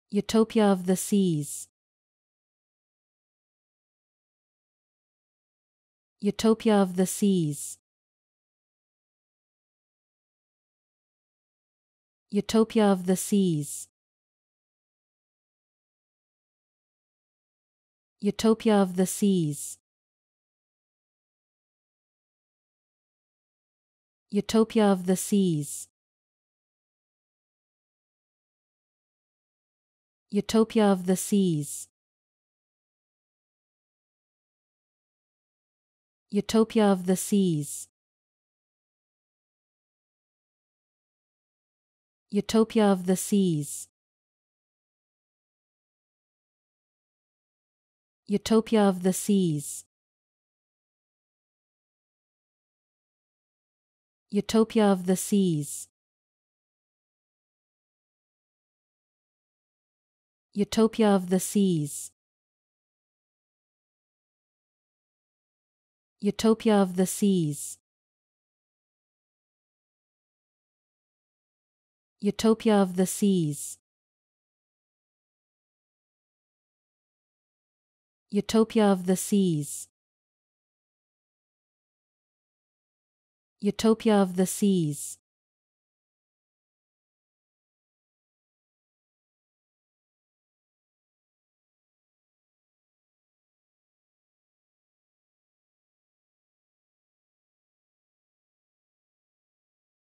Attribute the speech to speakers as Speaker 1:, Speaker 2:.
Speaker 1: Utopia of the Seas. Utopia of the Seas. Utopia of the Seas. Utopia of the Seas. Utopia of the Seas. Utopia of the Seas. Utopia of the Seas. Utopia of the Seas. Utopia of the Seas. Utopia of the Seas. Utopia of the Seas. Utopia of the Seas. Utopia of the Seas. Utopia of the Seas. Utopia of the Seas.